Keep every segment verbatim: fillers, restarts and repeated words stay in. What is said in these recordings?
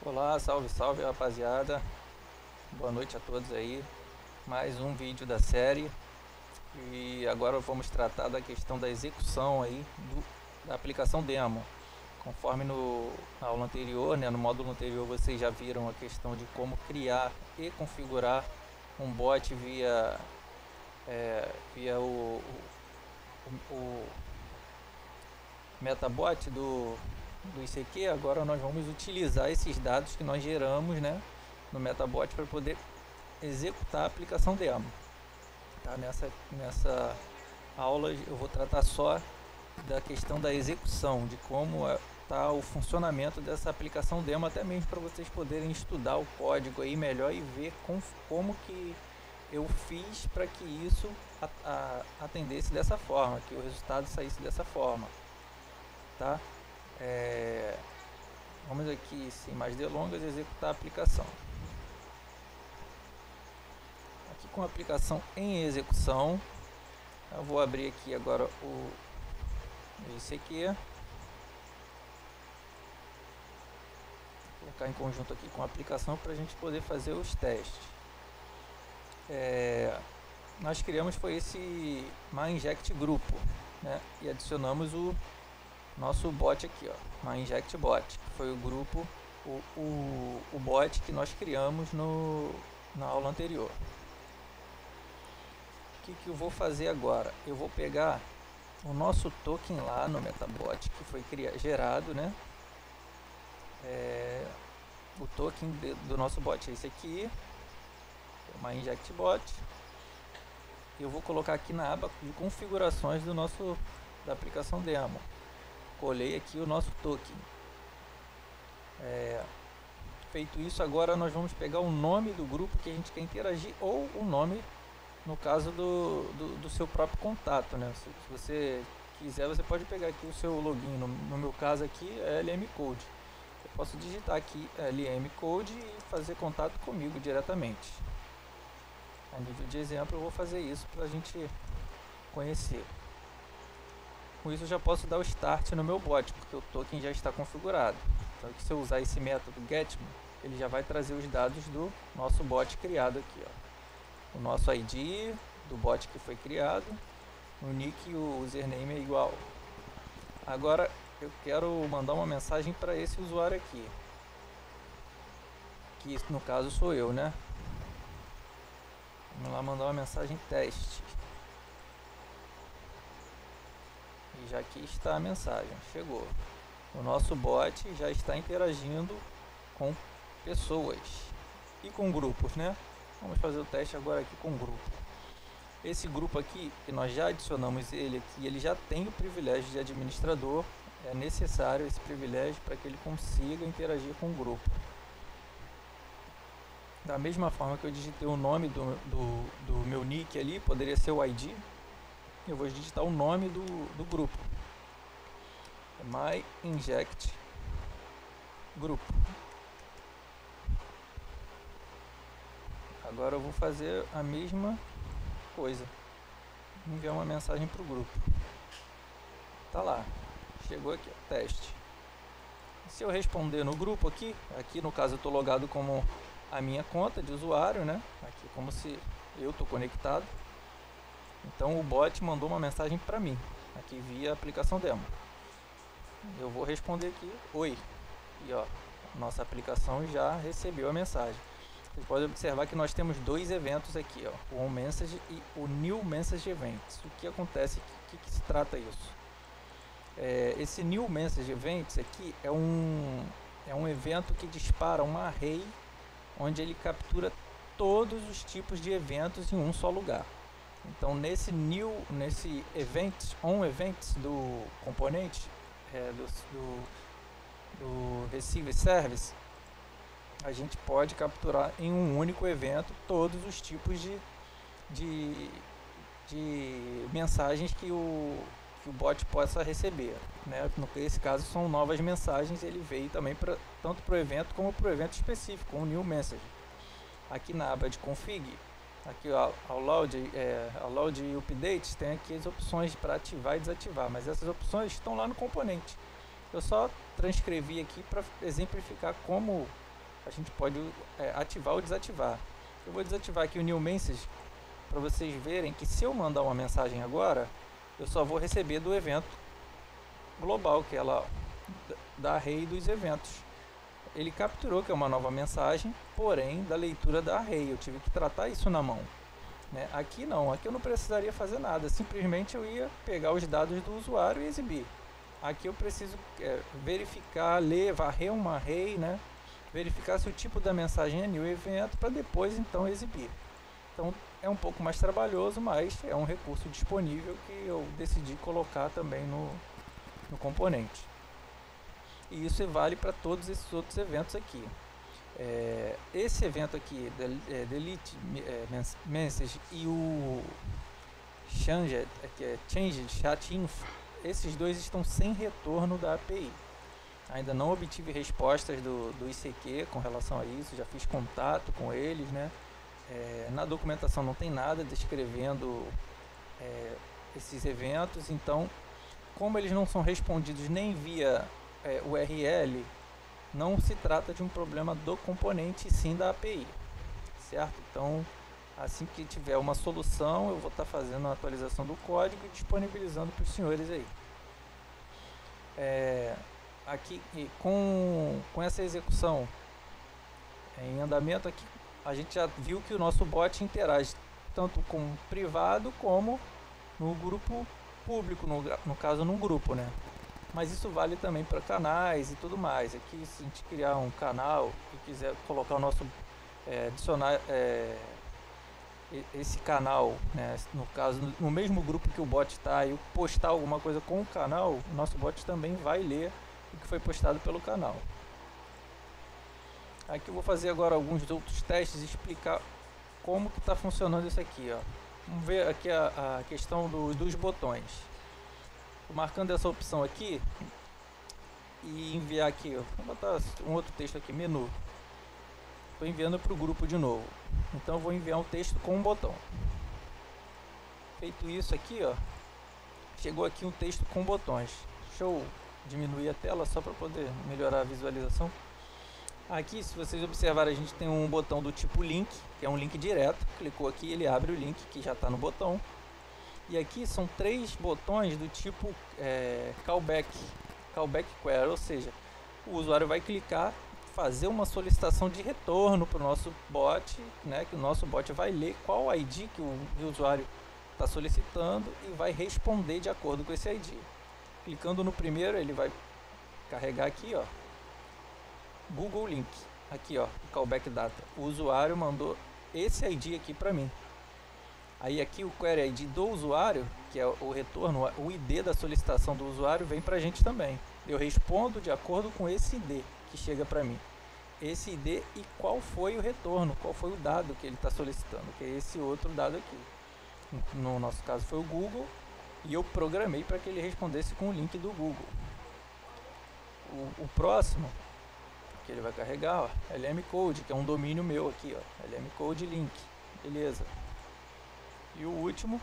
Olá, salve, salve rapaziada, boa noite a todos aí, mais um vídeo da série e agora vamos tratar da questão da execução aí do, da aplicação demo. Conforme no, na aula anterior, né, no módulo anterior vocês já viram a questão de como criar e configurar um bot via, é, via o, o, o Metabot do, do I C Q. Agora nós vamos utilizar esses dados que nós geramos, né, no Metabot para poder executar a aplicação demo. Tá? Nessa, nessa aula eu vou tratar só da questão da execução, de como está o funcionamento dessa aplicação demo, até mesmo para vocês poderem estudar o código aí melhor e ver com, como que eu fiz para que isso a, a, atendesse dessa forma, que o resultado saísse dessa forma. Tá? É, vamos aqui, sem mais delongas, executar a aplicação. Aqui com a aplicação em execução, eu vou abrir aqui agora o I C Q, vou colocar em conjunto aqui com a aplicação para a gente poder fazer os testes. É, nós criamos foi esse MyInject grupo, né, e adicionamos o nosso bot aqui, ó, MyInjectBot, que foi o grupo, o, o, o bot que nós criamos no, na aula anterior. O que, que eu vou fazer agora? Eu vou pegar o nosso token lá no Metabot, que foi criado, gerado, né? É, o token de, do nosso bot é esse aqui, o MyInjectBot. Eu vou colocar aqui na aba de configurações do nosso, da aplicação demo. Colei aqui o nosso token. É, feito isso, agora nós vamos pegar o nome do grupo que a gente quer interagir, ou o nome, no caso do, do, do seu próprio contato, né? Se, se você quiser, você pode pegar aqui o seu login. No, no meu caso aqui é L M Code. Eu posso digitar aqui L M Code e fazer contato comigo diretamente. A nível de exemplo, eu vou fazer isso para a gente conhecer. Com isso eu já posso dar o start no meu bot, porque o token já está configurado. Então se eu usar esse método getMe, ele já vai trazer os dados do nosso bot criado aqui, ó. O nosso I D do bot que foi criado, o nick e o username é igual. Agora eu quero mandar uma mensagem para esse usuário aqui, que no caso sou eu, né? Vamos lá mandar uma mensagem teste. E já aqui está a mensagem, chegou. O nosso bot já está interagindo com pessoas e com grupos, né? Vamos fazer o teste agora aqui com grupo. Esse grupo aqui, que nós já adicionamos ele aqui, ele já tem o privilégio de administrador. É necessário esse privilégio para que ele consiga interagir com o grupo. Da mesma forma que eu digitei o nome do, do, do meu nick ali, poderia ser o I D. Eu vou digitar o nome do, do grupo. MyInject grupo. Agora eu vou fazer a mesma coisa. Enviar uma mensagem para o grupo. Tá lá. Chegou aqui, ó, teste. Se eu responder no grupo aqui, aqui no caso eu estou logado como a minha conta de usuário, né? Aqui como se eu estou conectado. Então o bot mandou uma mensagem para mim, aqui via aplicação demo. Eu vou responder aqui, oi. E ó, nossa aplicação já recebeu a mensagem. Vocês podem observar que nós temos dois eventos aqui, ó, o onMessage e o newMessage Events. O que acontece, o que, que se trata isso? É, esse newMessage Events aqui é um, é um evento que dispara um array, onde ele captura todos os tipos de eventos em um só lugar. Então nesse new, nesse events, on events do componente, é, do, do, do receive service, a gente pode capturar em um único evento todos os tipos de, de, de mensagens que o, que o bot possa receber, né? Nesse caso são novas mensagens, ele veio também pra, tanto para o evento como para o evento específico, um new message. Aqui na aba de config, aqui ao, ao load, é, ao load e updates, tem aqui as opções para ativar e desativar, mas essas opções estão lá no componente. Eu só transcrevi aqui para exemplificar como a gente pode é, ativar ou desativar. Eu vou desativar aqui o New Message para vocês verem que se eu mandar uma mensagem agora, eu só vou receber do evento global, que é lá da array dos eventos. Ele capturou que é uma nova mensagem, porém da leitura da array. Eu tive que tratar isso na mão. Né? Aqui não, aqui eu não precisaria fazer nada, simplesmente eu ia pegar os dados do usuário e exibir. Aqui eu preciso é, verificar, ler, varrer uma array, né? Verificar se o tipo da mensagem é new event para depois então exibir. Então é um pouco mais trabalhoso, mas é um recurso disponível que eu decidi colocar também no, no componente. E isso vale para todos esses outros eventos aqui. É, esse evento aqui, é, delete é, message e o change, que é change chat info, esses dois estão sem retorno da A P I. Ainda não obtive respostas do, do I C Q com relação a isso, já fiz contato com eles, né? É, na documentação não tem nada descrevendo é, esses eventos, então como eles não são respondidos nem via é, U R L, não se trata de um problema do componente, sim da A P I, certo? Então, assim que tiver uma solução, eu vou estar fazendo a atualização do código e disponibilizando para os senhores aí. É, aqui, com, com essa execução em andamento aqui, a gente já viu que o nosso bot interage tanto com o privado como no grupo público, no, no caso no grupo, né? Mas isso vale também para canais e tudo mais. Aqui, se a gente criar um canal e quiser colocar o nosso, é, adicionar é, esse canal, né, no caso, no mesmo grupo que o bot está, e postar alguma coisa com o canal, o nosso bot também vai ler o que foi postado pelo canal. Aqui eu vou fazer agora alguns outros testes e explicar como que está funcionando isso aqui, ó. Vamos ver aqui a, a questão do, dos botões. Tô marcando essa opção aqui e enviar aqui, ó. Vou botar um outro texto aqui, menu. Estou enviando para o grupo de novo. Então eu vou enviar um texto com um botão. Feito isso aqui, ó, chegou aqui um texto com botões. Deixa eu diminuir a tela só para poder melhorar a visualização. Aqui, se vocês observarem, a gente tem um botão do tipo link, que é um link direto. Clicou aqui, ele abre o link que já está no botão. E aqui são três botões do tipo é, callback, callback query, ou seja, o usuário vai clicar, fazer uma solicitação de retorno para o nosso bot, né, que o nosso bot vai ler qual I D que o, que o usuário está solicitando e vai responder de acordo com esse I D. Clicando no primeiro, ele vai carregar aqui, ó, Google Link, aqui, ó, callback data. O usuário mandou esse I D aqui para mim. Aí aqui o query I D do usuário, que é o retorno, o I D da solicitação do usuário, vem para a gente também. Eu respondo de acordo com esse I D que chega para mim. Esse I D e qual foi o retorno, qual foi o dado que ele está solicitando, que é esse outro dado aqui. No nosso caso foi o Google, e eu programei para que ele respondesse com o link do Google. O, o próximo, que ele vai carregar, ó, L M Code, que é um domínio meu aqui, ó, L M Code Link, beleza. E o último,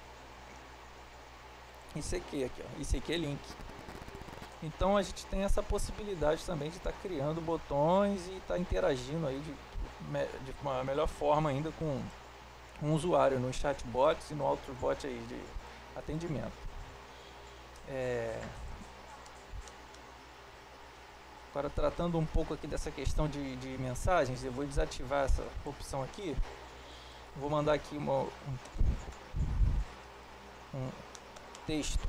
I C Q aqui, ó, I C Q Link. Então a gente tem essa possibilidade também de estar tá criando botões e estar tá interagindo aí de, de uma melhor forma ainda com um usuário no chatbots e no outro bot aí de atendimento. É... Agora, tratando um pouco aqui dessa questão de, de mensagens, eu vou desativar essa opção aqui. Vou mandar aqui uma, um, um texto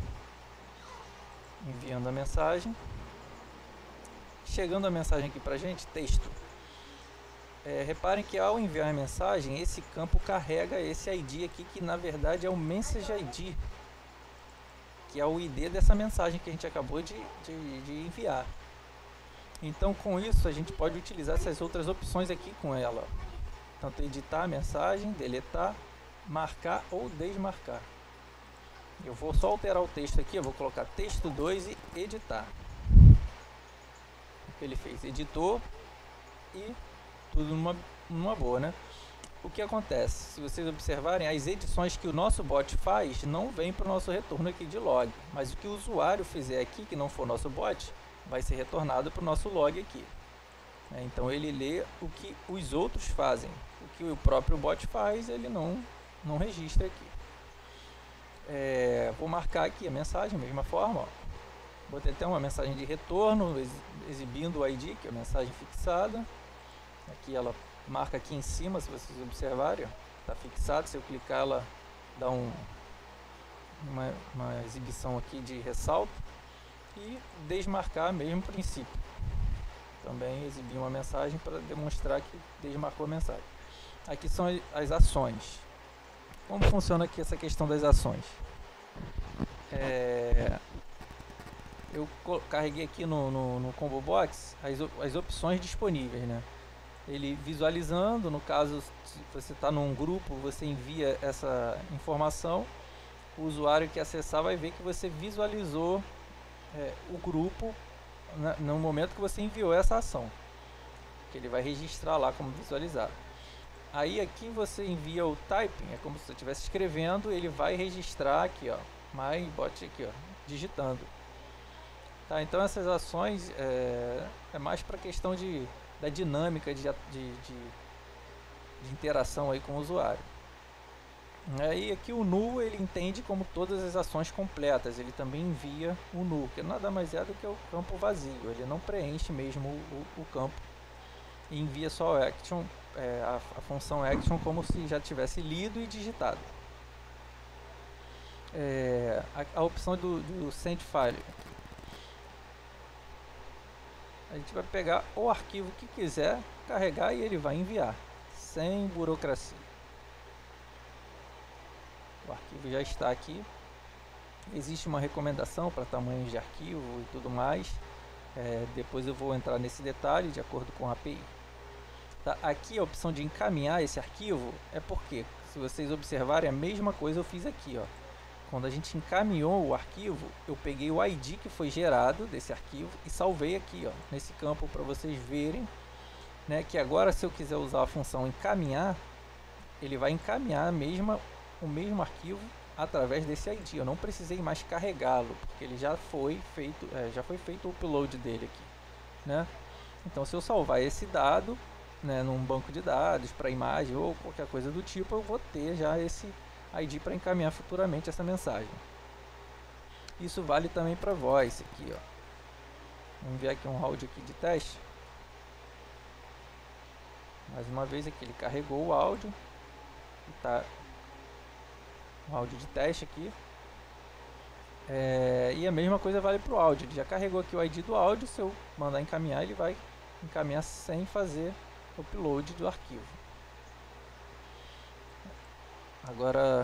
enviando a mensagem. Chegando a mensagem aqui pra gente, texto. É, reparem que ao enviar a mensagem, esse campo carrega esse I D aqui, que na verdade é o Message I D, que é o I D dessa mensagem que a gente acabou de, de, de enviar. Então, com isso, a gente pode utilizar essas outras opções aqui com ela. Tanto editar a mensagem, deletar, marcar ou desmarcar. Eu vou só alterar o texto aqui, eu vou colocar texto dois e editar. O que ele fez? Editou e tudo numa, numa boa, né? O que acontece? Se vocês observarem, as edições que o nosso bot faz não vêm para o nosso retorno aqui de log. Mas o que o usuário fizer aqui, que não for nosso bot, vai ser retornado para o nosso log aqui. É, então ele lê o que os outros fazem. O que o próprio bot faz, ele não, não registra aqui. É, vou marcar aqui a mensagem, mesma forma. Ó. Botei até uma mensagem de retorno, exibindo o I D, que é a mensagem fixada. Aqui ela marca aqui em cima, se vocês observarem, está fixado. Se eu clicar, ela dá um, uma, uma exibição aqui de ressalto. E desmarcar, mesmo princípio. Também exibi uma mensagem para demonstrar que desmarcou a mensagem. Aqui são as ações. Como funciona aqui essa questão das ações? É, eu carreguei aqui no, no, no Combo Box as, as opções disponíveis, né? Ele visualizando, no caso, se você está num grupo, você envia essa informação, o usuário que acessar vai ver que você visualizou é, o grupo na, no momento que você enviou essa ação, que ele vai registrar lá como visualizado. Aí aqui você envia o typing, é como se você estivesse escrevendo, ele vai registrar aqui, ó, my bot aqui, ó, digitando. Tá, então essas ações é, é mais para questão de, da dinâmica de, de, de, de interação aí com o usuário. Aí aqui o null ele entende como todas as ações completas, ele também envia o null, que nada mais é do que o campo vazio, ele não preenche mesmo o, o, o campo e envia só o action. É, a, a função action como se já tivesse lido e digitado. É, a, a opção do, do send file, a gente vai pegar o arquivo que quiser, carregar e ele vai enviar, sem burocracia. O arquivo já está aqui. Existe uma recomendação para tamanhos de arquivo e tudo mais. É, depois eu vou entrar nesse detalhe de acordo com a A P I. Tá, aqui a opção de encaminhar esse arquivo é porque, se vocês observarem, a mesma coisa eu fiz aqui, ó. Quando a gente encaminhou o arquivo, eu peguei o I D que foi gerado desse arquivo e salvei aqui, ó, nesse campo para vocês verem, né, que agora se eu quiser usar a função encaminhar, ele vai encaminhar a mesma, o mesmo arquivo através desse I D. Eu não precisei mais carregá-lo, porque ele já foi feito, é, já foi feito o upload dele aqui, né? Então se eu salvar esse dado, né, num banco de dados para imagem ou qualquer coisa do tipo, eu vou ter já esse I D para encaminhar futuramente essa mensagem. Isso vale também para voice aqui, ó. Vamos enviar aqui um áudio aqui de teste. Mais uma vez aqui ele carregou o áudio, tá um áudio de teste aqui. É, e a mesma coisa vale para o áudio. Ele já carregou aqui o I D do áudio. Se eu mandar encaminhar, ele vai encaminhar sem fazer upload do arquivo. Agora,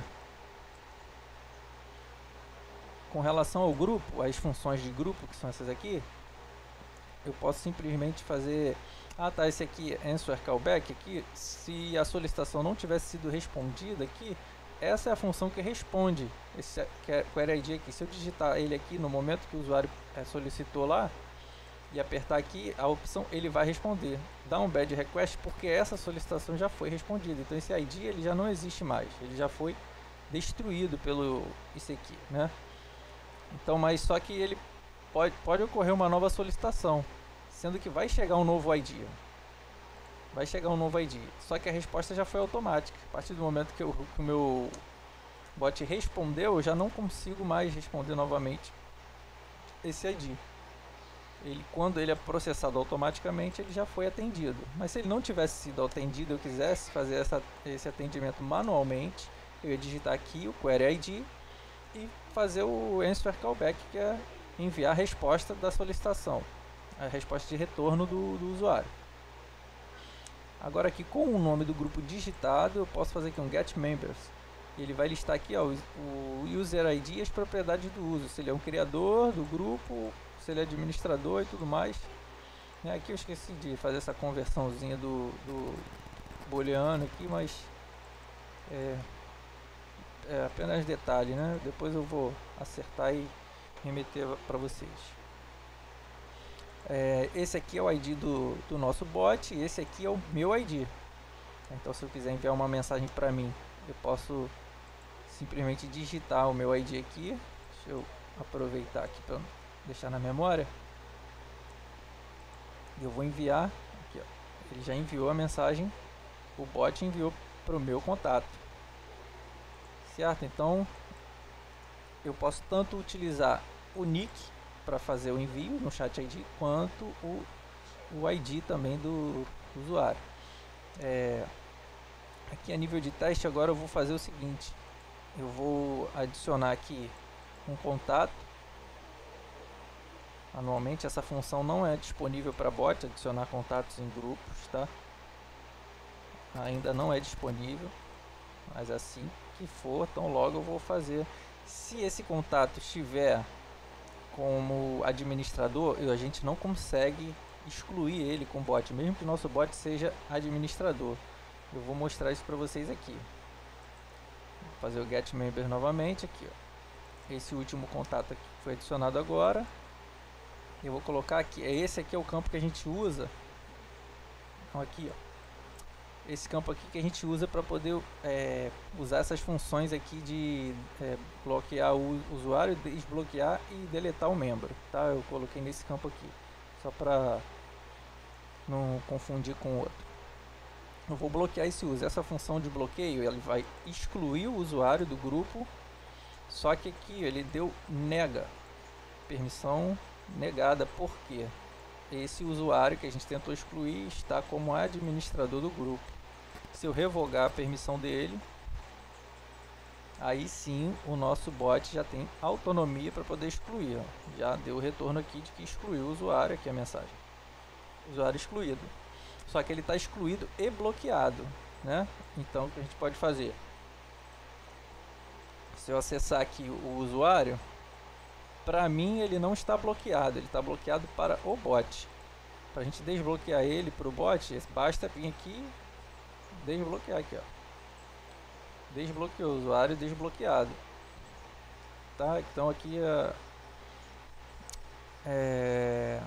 com relação ao grupo, as funções de grupo, que são essas aqui, eu posso simplesmente fazer, ah tá, esse aqui, answer callback aqui, se a solicitação não tivesse sido respondida aqui, essa é a função que responde esse query I D aqui. Se eu digitar ele aqui no momento que o usuário é, solicitou lá, e apertar aqui a opção, ele vai responder dá um bad request, porque essa solicitação já foi respondida. Então esse I D ele já não existe mais, ele já foi destruído pelo isso aqui, né? Então, mas só que ele pode, pode ocorrer uma nova solicitação, sendo que vai chegar um novo I D, vai chegar um novo I D, só que a resposta já foi automática. A partir do momento que, eu, que o meu bot respondeu, eu já não consigo mais responder novamente esse I D. Ele, quando ele é processado automaticamente, ele já foi atendido. Mas se ele não tivesse sido atendido, eu quisesse fazer essa, esse atendimento manualmente, eu ia digitar aqui o query I D e fazer o answer callback, que é enviar a resposta da solicitação, a resposta de retorno do, do usuário. Agora aqui, com o nome do grupo digitado, eu posso fazer aqui um get members. Ele vai listar aqui, ó, o, o user I D e as propriedades do uso, se ele é um criador do grupo, se ele é administrador e tudo mais. É, aqui eu esqueci de fazer essa conversãozinha do, do booleano aqui, mas é, é apenas detalhe, né? Depois eu vou acertar e remeter para vocês. É, esse aqui é o I D do, do nosso bot e esse aqui é o meu I D. Então se eu quiser enviar uma mensagem para mim, eu posso simplesmente digitar o meu I D aqui. Deixa eu aproveitar aqui para deixar na memória. Eu vou enviar aqui, ó. ele já enviou a mensagem, o bot enviou para o meu contato, certo? Então eu posso tanto utilizar o nick para fazer o envio no chat I D, quanto o, o I D também do usuário. É, aqui a nível de teste agora eu vou fazer o seguinte: eu vou adicionar aqui um contato. Anualmente essa função não é disponível para bot, adicionar contatos em grupos, tá? Ainda não é disponível, mas assim que for, tão logo eu vou fazer. Se esse contato estiver como administrador, a gente não consegue excluir ele com o bot, mesmo que o nosso bot seja administrador. Eu vou mostrar isso para vocês aqui. Vou fazer o get member novamente aqui, ó. Esse último contato aqui foi adicionado agora. Eu vou colocar aqui, esse aqui é o campo que a gente usa. Então aqui, ó, esse campo aqui que a gente usa para poder é, usar essas funções aqui de é, bloquear o usuário, desbloquear e deletar o membro, tá? Eu coloquei nesse campo aqui, só para não confundir com o outro. Eu vou bloquear esse uso. Essa função de bloqueio, ele vai excluir o usuário do grupo, só que aqui ele deu nega, permissão negada, porque esse usuário que a gente tentou excluir está como administrador do grupo. Se eu revogar a permissão dele, aí sim o nosso bot já tem autonomia para poder excluir, ó. Já deu o retorno aqui de que excluiu o usuário, aqui a mensagem, usuário excluído. Só que ele está excluído e bloqueado, né? Então o que a gente pode fazer? Se eu acessar aqui o usuário, para mim ele não está bloqueado, ele está bloqueado para o bot. Para a gente desbloquear ele para o bot, basta vir aqui, desbloquear aqui, ó. Desbloqueou o usuário desbloqueado, tá? Então aqui é, é,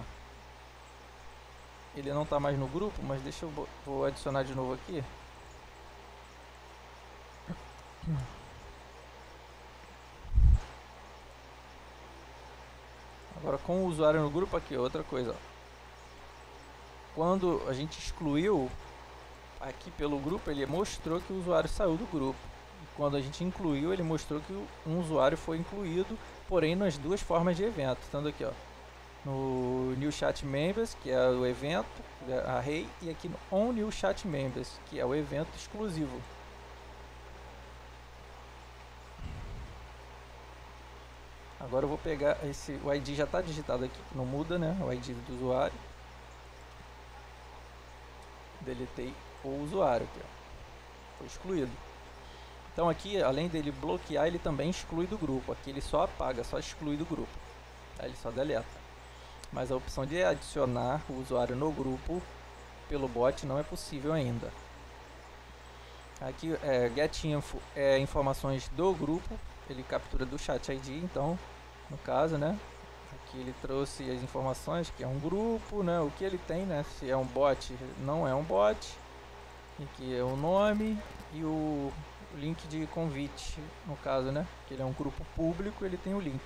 ele não está mais no grupo, mas deixa eu vou adicionar de novo aqui. Agora com o usuário no grupo aqui, outra coisa, ó. Quando a gente excluiu aqui pelo grupo, ele mostrou que o usuário saiu do grupo. E quando a gente incluiu, ele mostrou que um usuário foi incluído, porém nas duas formas de evento, estando aqui, ó, no New Chat Members, que é o evento, a array, e aqui no On New Chat Members, que é o evento exclusivo. Agora eu vou pegar esse, o I D já está digitado aqui, não muda, né? O I D do usuário. Deletei o usuário aqui, ó. Foi excluído. Então aqui, além dele bloquear, ele também exclui do grupo. Aqui ele só apaga, só exclui do grupo. Aí ele só deleta. Mas a opção de adicionar o usuário no grupo pelo bot não é possível ainda. Aqui é getInfo é informações do grupo, ele captura do chat I D, então no caso, né, aqui ele trouxe as informações que é um grupo, né, o que ele tem, né, se é um bot, não é um bot, e que é o nome e o link de convite, no caso, né, que ele é um grupo público, ele tem o link.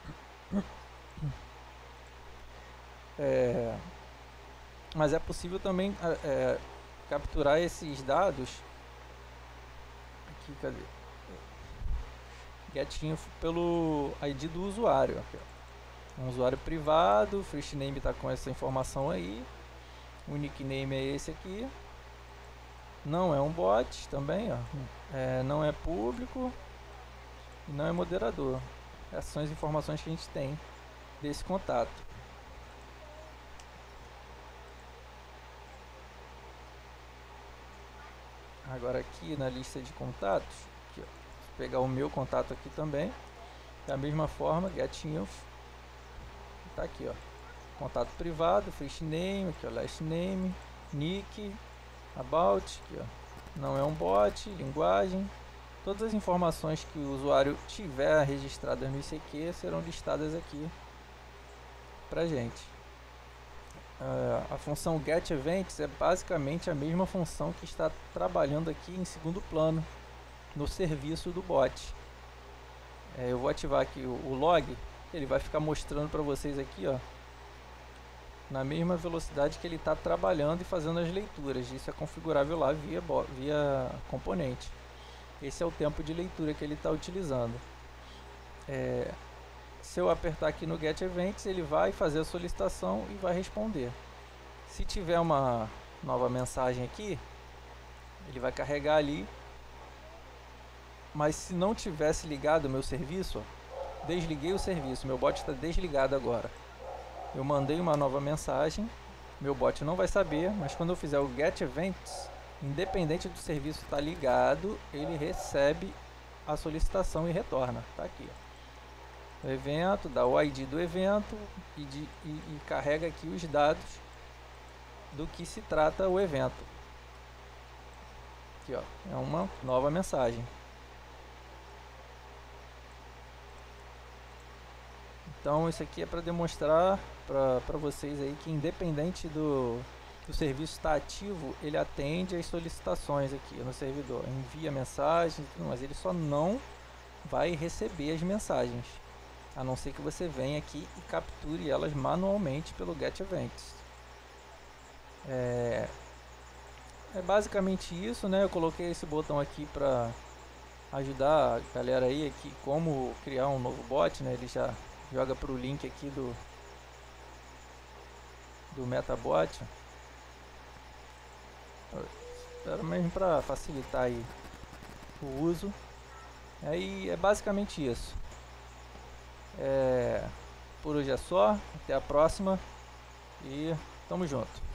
É, mas é possível também é, capturar esses dados aqui, cadê? GetInfo pelo I D do usuário. Aqui, ó. Um usuário privado, o first name está com essa informação aí, o nickname é esse aqui, não é um bot também, ó. É, não é público e não é moderador. Essas são as informações que a gente tem desse contato. Agora aqui na lista de contatos, aqui, ó, vou pegar o meu contato aqui também, da mesma forma, getInfo, tá aqui, ó, contato privado, first name, aqui, ó, last name, nick, about, aqui, ó, não é um bot, linguagem, todas as informações que o usuário tiver registradas no I C Q serão listadas aqui pra gente. Uh, a função getEvents é basicamente a mesma função que está trabalhando aqui em segundo plano no serviço do bot. É, eu vou ativar aqui o, o log, ele vai ficar mostrando para vocês aqui, ó, na mesma velocidade que ele está trabalhando e fazendo as leituras. Isso é configurável lá via, via componente. Esse é o tempo de leitura que ele está utilizando. É, se eu apertar aqui no Get Events, ele vai fazer a solicitação e vai responder. Se tiver uma nova mensagem aqui, ele vai carregar ali. Mas se não tivesse ligado o meu serviço, ó, desliguei o serviço, meu bot está desligado agora. Eu mandei uma nova mensagem, meu bot não vai saber, mas quando eu fizer o Get Events, independente do serviço estar ligado, ele recebe a solicitação e retorna. Tá aqui, ó. O evento, dá o I D do evento e, de, e, e carrega aqui os dados do que se trata o evento. Aqui, ó, é uma nova mensagem. Então isso aqui é para demonstrar para vocês aí que independente do, do serviço estar ativo, ele atende às solicitações aqui no servidor, envia mensagens, mas ele só não vai receber as mensagens, a não ser que você venha aqui e capture elas manualmente pelo Get Events. É, é basicamente isso, né? Eu coloquei esse botão aqui para ajudar a galera aí aqui como criar um novo bot, né? Ele já joga para o link aqui do do MetaBot. Era mesmo para facilitar aí o uso. Aí é basicamente isso. É, por hoje é só. Até a próxima e tamo junto.